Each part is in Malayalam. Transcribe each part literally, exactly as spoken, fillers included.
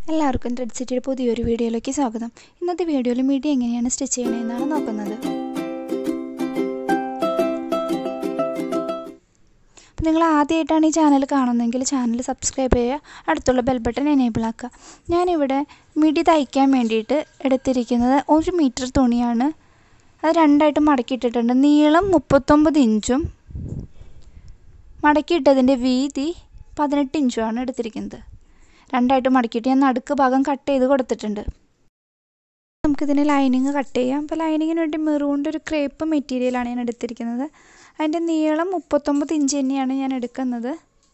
എല്ലാവർക്കും ത്രെഡ് സിറ്റിയുടെ പുതിയൊരു വീഡിയോയിലേക്ക് സ്വാഗതം. ഇന്നത്തെ വീഡിയോയിൽ മിഡി എങ്ങനെയാണ് സ്റ്റിച്ച് ചെയ്യണമെന്നാണ് നോക്കുന്നത്. അപ്പോൾ നിങ്ങൾ ആദ്യമായിട്ടാണ് ഈ ചാനൽ കാണുന്നതെങ്കിൽ ചാനൽ സബ്സ്ക്രൈബ് ചെയ്യുക, അടുത്തുള്ള ബെൽ ബട്ടൺ എനേബിൾ ആക്കുക. ഞാനിവിടെ മിഡി തയ്ക്കാൻ വേണ്ടിയിട്ട് എടുത്തിരിക്കുന്നത് ഒരു മീറ്റർ തുണിയാണ്. അത് രണ്ടായിട്ട് മടക്കിയിട്ടിട്ടുണ്ട്. നീളം മുപ്പത്തൊമ്പത് ഇഞ്ചും മടക്കിയിട്ടതിൻ്റെ വീതി പതിനെട്ട് ഇഞ്ചുമാണ് എടുത്തിരിക്കുന്നത്. രണ്ടായിട്ട് മടക്കിയിട്ട് ഞാൻ നടുക്ക് ഭാഗം കട്ട് ചെയ്ത് കൊടുത്തിട്ടുണ്ട്. നമുക്കിതിന് ലൈനിങ് കട്ട് ചെയ്യാം. അപ്പോൾ ലൈനിങ്ങിന് വേണ്ടി മെറൂണിൻ്റെ ഒരു ക്രേപ്പ് മെറ്റീരിയലാണ് ഞാൻ എടുത്തിരിക്കുന്നത്. അതിൻ്റെ നീളം മുപ്പത്തൊമ്പത് ഇഞ്ച് തന്നെയാണ് ഞാൻ എടുക്കുന്നത്.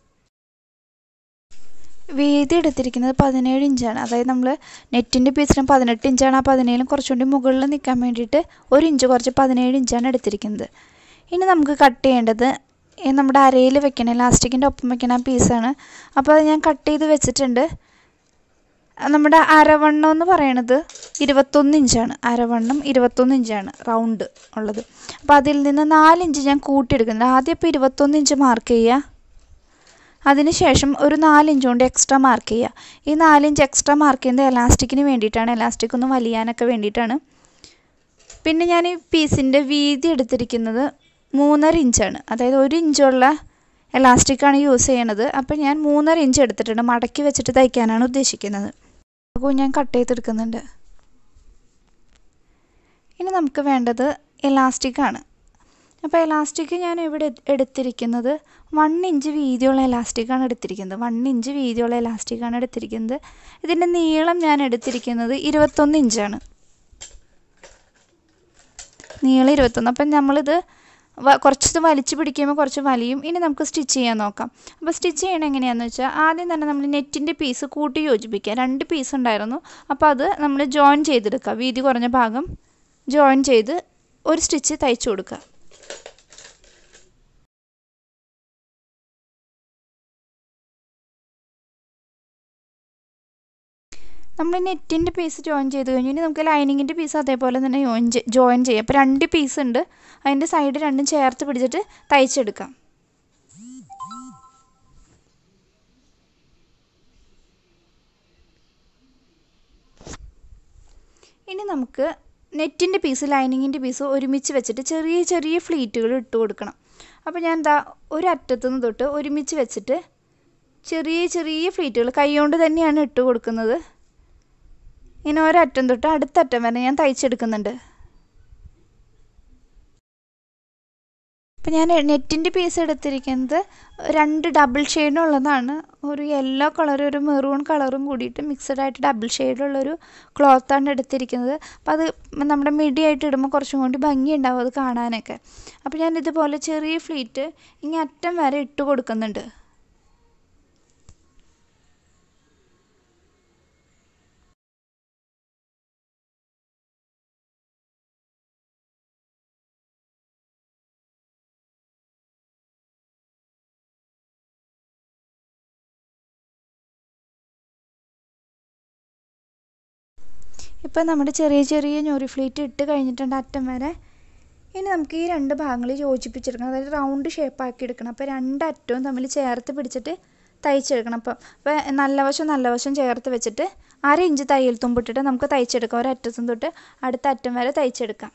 വീതി എടുത്തിരിക്കുന്നത് പതിനേഴ് ഇഞ്ചാണ്. അതായത് നമ്മൾ നെറ്റിൻ്റെ പീസിന് പതിനെട്ട് ഇഞ്ചാണ്. ആ പതിനേഴിലും കുറച്ചുകൂടി മുകളിൽ നിൽക്കാൻ വേണ്ടിയിട്ട് ഒരു ഇഞ്ച് കുറച്ച് പതിനേഴ് ഇഞ്ചാണ് എടുത്തിരിക്കുന്നത്. ഇനി നമുക്ക് കട്ട് ചെയ്യേണ്ടത് നമ്മുടെ അരയിൽ വെക്കണ ഇലാസ്റ്റിക്കിൻ്റെ ഒപ്പം വെക്കണ പീസാണ്. അപ്പോൾ അത് ഞാൻ കട്ട് ചെയ്ത് വെച്ചിട്ടുണ്ട്. നമ്മുടെ അരവണ്ണം എന്ന് പറയണത് ഇരുപത്തൊന്ന് ഇഞ്ചാണ്. അരവണ്ണം ഇരുപത്തൊന്ന് ഇഞ്ചാണ് റൗണ്ട് ഉള്ളത്. അപ്പോൾ അതിൽ നിന്ന് നാലിഞ്ച് ഞാൻ കൂട്ടിയെടുക്കുന്നുണ്ട്. ആദ്യം ഇപ്പോൾ ഇരുപത്തൊന്ന് ഇഞ്ച് മാർക്ക് ചെയ്യുക. അതിന് ശേഷം ഒരു നാലിഞ്ച് കൊണ്ട് എക്സ്ട്രാ മാർക്ക് ചെയ്യുക. ഈ നാലിഞ്ച് എക്സ്ട്രാ മാർക്ക് ചെയ്യുന്നത് എലാസ്റ്റിക്കിന് വേണ്ടിയിട്ടാണ്, എലാസ്റ്റിക് ഒന്ന് വലിയാനൊക്കെ വേണ്ടിയിട്ടാണ്. പിന്നെ ഞാൻ ഈ പീസിൻ്റെ വീതി എടുത്തിരിക്കുന്നത് മൂന്നര ഇഞ്ചാണ്. അതായത് ഒരു ഇഞ്ചുള്ള എലാസ്റ്റിക്കാണ് യൂസ് ചെയ്യണത്. അപ്പോൾ ഞാൻ മൂന്നര ഇഞ്ച് എടുത്തിട്ടുണ്ട്. മടക്കി വെച്ചിട്ട് തയ്ക്കാനാണ് ഉദ്ദേശിക്കുന്നത്. അപ്പോൾ ഞാൻ കട്ട് ചെയ്തെടുക്കുന്നുണ്ട്. ഇനി നമുക്ക് വേണ്ടത് എലാസ്റ്റിക്കാണ്. അപ്പോൾ എലാസ്റ്റിക് ഞാൻ ഇവിടെ എടുത്തിരിക്കുന്നത് വൺ ഇഞ്ച് വീതിയുള്ള എലാസ്റ്റിക്കാണ് എടുത്തിരിക്കുന്നത്. വൺ ഇഞ്ച് വീതിയുള്ള എലാസ്റ്റിക്കാണ് എടുത്തിരിക്കുന്നത്. ഇതിൻ്റെ നീളം ഞാൻ എടുത്തിരിക്കുന്നത് ഇരുപത്തൊന്ന് ഇഞ്ചാണ്. നീളം ഇരുപത്തൊന്ന്. അപ്പം നമ്മളിത് കുറച്ച് വലിച്ചു പിടിക്കുമ്പോൾ കുറച്ച് വലിയും. ഇനി നമുക്ക് സ്റ്റിച്ച് ചെയ്യാൻ നോക്കാം. അപ്പോൾ സ്റ്റിച്ച് ചെയ്യണം എങ്ങനെയാണെന്ന് വെച്ചാൽ ആദ്യം തന്നെ നമ്മൾ നെറ്റിൻ്റെ പീസ് കൂട്ടി യോജിപ്പിക്കുക. രണ്ട് പീസ് ഉണ്ടായിരുന്നു. അപ്പോൾ അത് നമ്മൾ ജോയിൻ ചെയ്തെടുക്കുക. വീതി കുറഞ്ഞ ഭാഗം ജോയിൻ ചെയ്ത് ഒരു സ്റ്റിച്ച് തയ്ച്ചു കൊടുക്കുക. നമ്മൾ നെറ്റിൻ്റെ പീസ് ജോയിൻ ചെയ്ത് കഴിഞ്ഞ് ഇനി നമുക്ക് ലൈനിങ്ങിൻ്റെ പീസ് അതേപോലെ തന്നെ ജോയിൻ ജോയിൻ ചെയ്യാം. അപ്പോൾ രണ്ട് പീസ് ഉണ്ട്. അതിൻ്റെ സൈഡ് രണ്ടും ചേർത്ത് പിടിച്ചിട്ട് തയ്ച്ചെടുക്കാം. ഇനി നമുക്ക് നെറ്റിൻ്റെ പീസ് ലൈനിങ്ങിൻ്റെ പീസ് ഒരുമിച്ച് വെച്ചിട്ട് ചെറിയ ചെറിയ ഫ്ലീറ്റുകൾ ഇട്ട് കൊടുക്കണം. അപ്പോൾ ഞാൻ എന്താ ഒരു അറ്റത്തുനിന്ന് തൊട്ട് ഒരുമിച്ച് വെച്ചിട്ട് ചെറിയ ചെറിയ ഫ്ലീറ്റുകൾ കൈകൊണ്ട് തന്നെയാണ് ഇട്ട് കൊടുക്കുന്നത്. ഇങ്ങനെ ഒരറ്റം തൊട്ട് അടുത്തറ്റം വരെ ഞാൻ തയ്ച്ചെടുക്കുന്നുണ്ട്. ഇപ്പം ഞാൻ നെറ്റിൻ്റെ പീസ് എടുത്തിരിക്കുന്നത് രണ്ട് ഡബിൾ ഷെയ്ഡുള്ളതാണ്. ഒരു യെല്ലോ കളറും ഒരു മെറൂൺ കളറും കൂടിയിട്ട് മിക്സഡ് ആയിട്ട് ഡബിൾ ഷെയ്ഡുള്ളൊരു ക്ലോത്താണ് എടുത്തിരിക്കുന്നത്. അപ്പോൾ അത് നമ്മുടെ മിഡി ആയിട്ട് ഇടുമ്പോൾ കുറച്ചും കൂടി ഭംഗിയുണ്ടാവും അത് കാണാനൊക്കെ. അപ്പോൾ ഞാൻ ഇതുപോലെ ചെറിയ ഫ്ലീറ്റ് ഇങ്ങനെ അറ്റം വരെ ഇട്ട് കൊടുക്കുന്നുണ്ട്. ഇപ്പോൾ നമ്മുടെ ചെറിയ ചെറിയ ഞൊറി ഫ്ലീറ്റ് ഇട്ട് കഴിഞ്ഞിട്ടുണ്ട് അറ്റം വരെ. ഇനി നമുക്ക് ഈ രണ്ട് ഭാഗങ്ങൾ യോജിപ്പിച്ചെടുക്കണം. അതായത് റൗണ്ട് ഷേപ്പാക്കി എടുക്കണം. അപ്പോൾ രണ്ട് അറ്റവും തമ്മിൽ ചേർത്ത് പിടിച്ചിട്ട് തയ്ച്ചെടുക്കണം. അപ്പം അപ്പോൾ നല്ല വശം നല്ല വശം ചേർത്ത് വെച്ചിട്ട് അര ഇഞ്ച് തയ്യൽ തുമ്പിട്ടിട്ട് നമുക്ക് തയ്ച്ചെടുക്കാം. ഒരറ്റത്തും തൊട്ട് അടുത്ത അറ്റം വരെ തയ്ച്ചെടുക്കാം.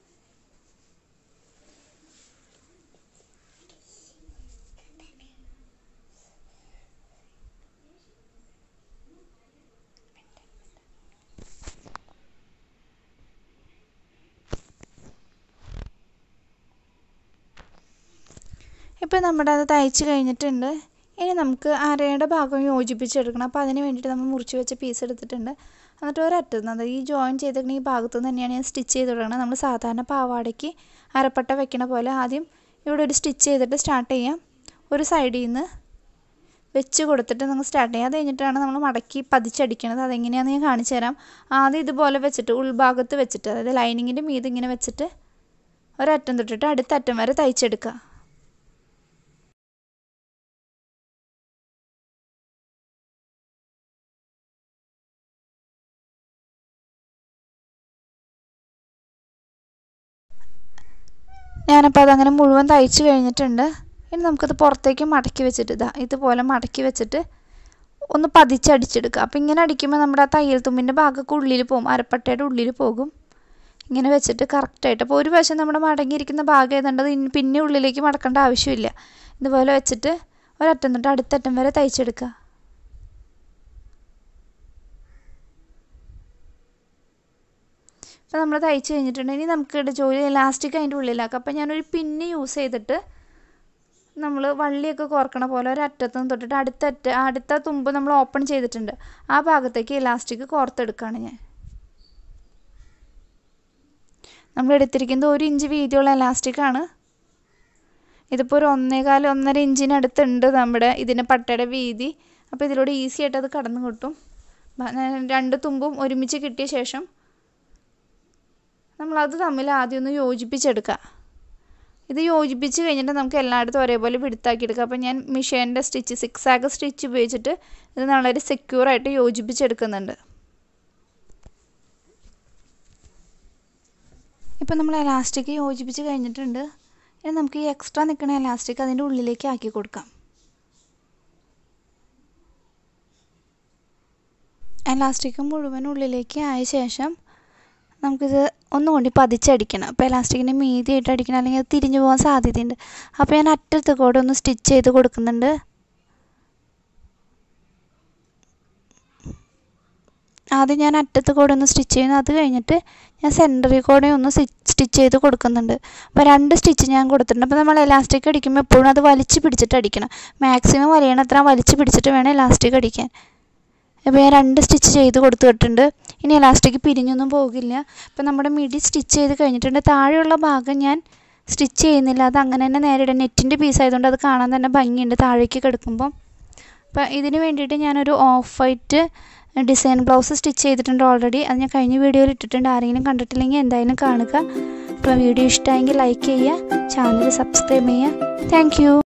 ഇപ്പോൾ നമ്മുടെ അത് തയ്ച്ച് കഴിഞ്ഞിട്ടുണ്ട്. ഇനി നമുക്ക് അരയുടെ ഭാഗം യോജിപ്പിച്ചെടുക്കണം. അപ്പോൾ അതിന് വേണ്ടിയിട്ട് നമ്മൾ മുറിച്ച് വെച്ച പീസ് എടുത്തിട്ടുണ്ട്. എന്നിട്ട് ഒരറ്റത്ത് നിന്ന് ഈ ജോയിൻ ചെയ്തിരിക്കുന്ന ഈ ഭാഗത്തു നിന്ന് തന്നെയാണ് ഞാൻ സ്റ്റിച്ച് ചെയ്ത് കൊടുക്കണം. നമ്മൾ സാധാരണ പാവാടയ്ക്ക് അരപ്പട്ട വെക്കണ പോലെ ആദ്യം ഇവിടെ ഒരു സ്റ്റിച്ച് ചെയ്തിട്ട് സ്റ്റാർട്ട് ചെയ്യാം. ഒരു സൈഡിൽ നിന്ന് വെച്ച് കൊടുത്തിട്ട് നമുക്ക് സ്റ്റാർട്ട് ചെയ്യാം. അത് കഴിഞ്ഞിട്ടാണ് നമ്മൾ മടക്കി പതിച്ചടിക്കണത്. അതെങ്ങനെയാണെന്ന് ഞാൻ കാണിച്ചു തരാം. ആദ്യം ഇതുപോലെ വെച്ചിട്ട് ഉൾഭാഗത്ത് വെച്ചിട്ട് അതായത് ലൈനിങ്ങിൻ്റെ മീത് ഇങ്ങനെ വെച്ചിട്ട് ഒരറ്റം തൊട്ടിട്ട് അടുത്ത അറ്റം വരെ തയ്ച്ചെടുക്കുക. ഞാനപ്പോൾ അതങ്ങനെ മുഴുവൻ തയ്ച്ച് കഴിഞ്ഞിട്ടുണ്ട്. ഇനി നമുക്കത് പുറത്തേക്ക് മടക്കി വെച്ചിട്ട് ഇതാ ഇതുപോലെ മടക്കി വെച്ചിട്ട് ഒന്ന് പതിച്ചടിച്ചെടുക്കുക. അപ്പോൾ ഇങ്ങനെ അടിക്കുമ്പോൾ നമ്മുടെ ആ തയ്യൽ തുമ്പിൻ്റെ ഭാഗമൊക്കെ ഉള്ളിൽ പോകും, അരപ്പട്ടയുടെ ഉള്ളിൽ പോകും. ഇങ്ങനെ വെച്ചിട്ട് കറക്റ്റായിട്ട്. അപ്പോൾ ഒരു വശം നമ്മുടെ മടങ്ങിയിരിക്കുന്ന ഭാഗം ഏതാണ്ടത് പിന്നെ ഉള്ളിലേക്ക് മടക്കേണ്ട ആവശ്യമില്ല. ഇതുപോലെ വെച്ചിട്ട് ഒരറ്റം തൊട്ട് അടുത്തറ്റം വരെ തയ്ച്ചെടുക്കുക. അപ്പോൾ നമ്മൾ തയ്ച്ച് കഴിഞ്ഞിട്ടുണ്ടെങ്കിൽ നമുക്ക് ജോലി ഇലാസ്റ്റിക് അതിൻ്റെ ഉള്ളിലാക്കാം. അപ്പോൾ ഞാനൊരു പിന്ന് യൂസ് ചെയ്തിട്ട് നമ്മൾ വള്ളിയൊക്കെ കോർക്കണ പോലെ ഒരറ്റത്തും തൊട്ടിട്ട് അടുത്തറ്റ അടുത്ത തുമ്പ് നമ്മൾ ഓപ്പൺ ചെയ്തിട്ടുണ്ട്, ആ ഭാഗത്തേക്ക് ഇലാസ്റ്റിക് കോർത്തെടുക്കുകയാണ് ഞാൻ. നമ്മൾ എടുത്തിരിക്കുന്നത് ഒരു ഇഞ്ച് വീതിയുള്ള ഇലാസ്റ്റിക്കാണ്. ഇതിപ്പോൾ ഒരു ഒന്നേകാല് ഒന്നര ഇഞ്ചിനടുത്തുണ്ട് നമ്മുടെ ഇതിൻ്റെ പട്ടയുടെ വീതി. അപ്പോൾ ഇതിലൂടെ ഈസി ആയിട്ട് അത് കടന്നു കിട്ടും. രണ്ട് തുമ്പും ഒരുമിച്ച് കിട്ടിയ ശേഷം നമ്മളത് തമ്മിൽ ആദ്യം ഒന്ന് യോജിപ്പിച്ചെടുക്കുക. ഇത് യോജിപ്പിച്ച് കഴിഞ്ഞിട്ട് നമുക്ക് എല്ലായിടത്തും ഒരേപോലെ പിടുത്താക്കി എടുക്കാം. അപ്പോൾ ഞാൻ മെഷീൻ്റെ സ്റ്റിച്ച് സിക്സ് ആഗ് സ്റ്റിച്ച് ഉപയോഗിച്ചിട്ട് ഇത് വളരെ സെക്യൂറായിട്ട് യോജിപ്പിച്ചെടുക്കുന്നുണ്ട്. ഇപ്പോൾ നമ്മൾ എലാസ്റ്റിക് യോജിപ്പിച്ച് കഴിഞ്ഞിട്ടുണ്ട്. ഇനി നമുക്ക് ഈ എക്സ്ട്രാ നിൽക്കുന്ന എലാസ്റ്റിക് അതിൻ്റെ ഉള്ളിലേക്ക് ആക്കി കൊടുക്കാം. എലാസ്റ്റിക് മുഴുവൻ ഉള്ളിലേക്ക് ആയ ശേഷം നമുക്കിത് ഒന്നുകൊണ്ട് പതിച്ചടിക്കണം. അപ്പോൾ എലാസ്റ്റിക്കിൻ്റെ മീതിയായിട്ട് അടിക്കണം, അല്ലെങ്കിൽ അത് തിരിഞ്ഞു പോകാൻ സാധ്യതയുണ്ട്. അപ്പോൾ ഞാൻ അറ്റത്ത് കൂടെ ഒന്ന് സ്റ്റിച്ച് ചെയ്ത് കൊടുക്കുന്നുണ്ട്. ആദ്യം ഞാൻ അറ്റത്ത് കൂടെ ഒന്ന് സ്റ്റിച്ച് ചെയ്യുന്നു, അത് കഴിഞ്ഞിട്ട് ഞാൻ സെൻറ്ററിൽ കൂടെ ഒന്ന് സ്റ്റിച്ച് ചെയ്ത് കൊടുക്കുന്നുണ്ട്. അപ്പോൾ രണ്ട് സ്റ്റിച്ച് ഞാൻ കൊടുത്തിട്ടുണ്ട്. അപ്പോൾ നമ്മൾ എലാസ്റ്റിക് അടിക്കുമ്പോൾ എപ്പോഴും അത് വലിച്ച് പിടിച്ചിട്ട് അടിക്കണം. മാക്സിമം വലിയണത്ര വലിച്ച് പിടിച്ചിട്ട് വേണം എലാസ്റ്റിക് അടിക്കാൻ. അപ്പോൾ ഞാൻ രണ്ട് സ്റ്റിച്ച് ചെയ്ത് കൊടുത്തിട്ടുണ്ട്. ഇനി എലാസ്റ്റിക് പിരിഞ്ഞൊന്നും പോകില്ല. അപ്പോൾ നമ്മുടെ മിഡി സ്റ്റിച്ച് ചെയ്ത് കഴിഞ്ഞിട്ടുണ്ട്. താഴെയുള്ള ഭാഗം ഞാൻ സ്റ്റിച്ച് ചെയ്യുന്നില്ല, അത് അങ്ങനെ തന്നെ നേരിടാൻ നെറ്റിൻ്റെ പീസ് ആയതുകൊണ്ട് അത് കാണാൻ തന്നെ ഭംഗിയുണ്ട് താഴേക്ക് കിടക്കുമ്പം. അപ്പോൾ ഇതിന് വേണ്ടിയിട്ട് ഞാനൊരു off white design blouse stitch ചെയ്തിട്ടുണ്ട് ഓൾറെഡി. അത് ഞാൻ കഴിഞ്ഞ വീഡിയോയിൽ ഇട്ടിട്ടുണ്ട്. ആരെങ്കിലും കണ്ടിട്ടില്ലെങ്കിൽ എന്തായാലും കാണുക. അപ്പോൾ വീഡിയോ ഇഷ്ടമായെങ്കിൽ ലൈക്ക് ചെയ്യുക, ചാനൽ സബ്സ്ക്രൈബ് ചെയ്യുക. Thank U.